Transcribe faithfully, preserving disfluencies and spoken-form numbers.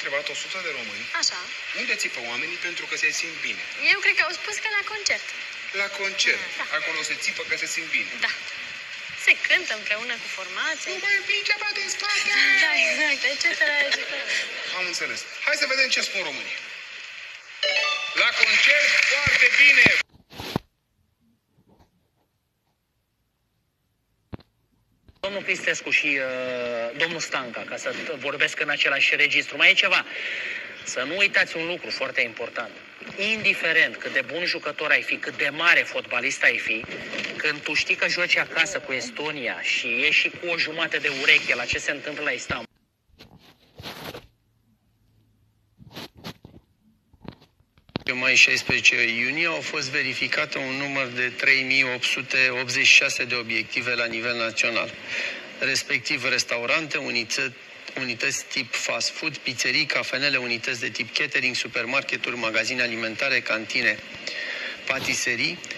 întrebat o sută de români. Așa. Unde țipă oamenii pentru că se simt bine? Eu cred că au spus că la concert. La concert. Da. Acolo se țipă că se simt bine. Da. Se cântă împreună cu formații. Nu mai împinge apa din spate! Da, exact. Et cetera, et cetera. Am înțeles. Hai să vedem ce spun românii. La concert, foarte bine! Domnul Cristescu și uh, domnul Stanca, ca să vorbesc în același registru. Mai e ceva. Să nu uitați un lucru foarte important. Indiferent cât de bun jucător ai fi, cât de mare fotbalist ai fi, când tu știi că joci acasă cu Estonia și ieși și cu o jumătate de ureche la ce se întâmplă la Istanbul, Pe mai șaisprezece iunie au fost verificate un număr de trei mii opt sute optzeci și șase de obiective la nivel național, respectiv restaurante, unități, unități tip fast food, pizzerii, cafenele, unități de tip catering, supermarketuri, magazine alimentare, cantine, patiserii,